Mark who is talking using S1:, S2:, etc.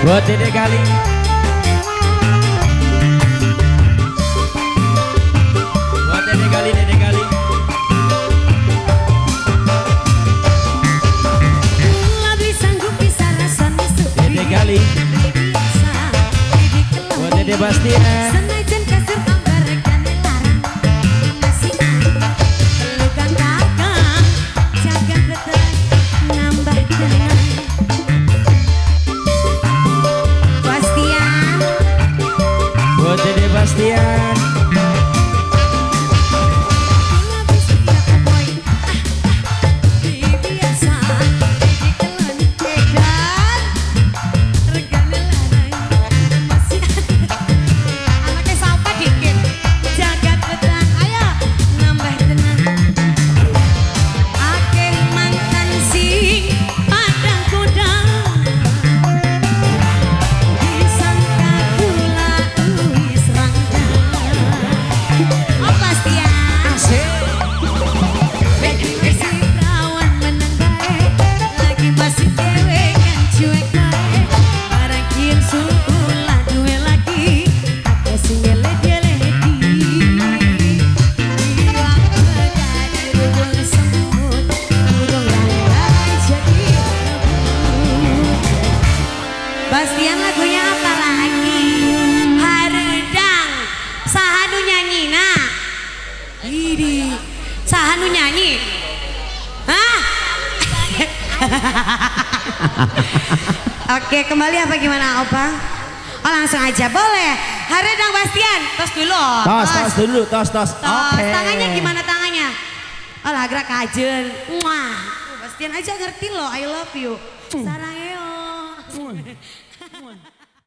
S1: Buat Dede Gali. Buat Dede Gali, Dede Gali.
S2: Lebih sanggup bisa rasanya sepi.
S1: Dede Gali. Buat Dede Bastian.
S2: Senajan kasur ambar regane larang. Masih pelukan kakak. Jaga betul nambah tenang. Bastian.
S1: Buat Dede Bastian.
S2: Bastian lagunya apa lagi? Haredang. Sahanu nyanyi nah. Ini Sahanu nyanyi. Hah? Oke, kembali apa gimana Opa? Oh langsung aja boleh. Haredang Bastian. Tos dulu.
S1: Tos dulu, tos. Oke.
S2: Tangannya gimana tangannya? Oh lah gerak kajen. Muah. Bastian aja ngerti loh I love you. Sarang yo.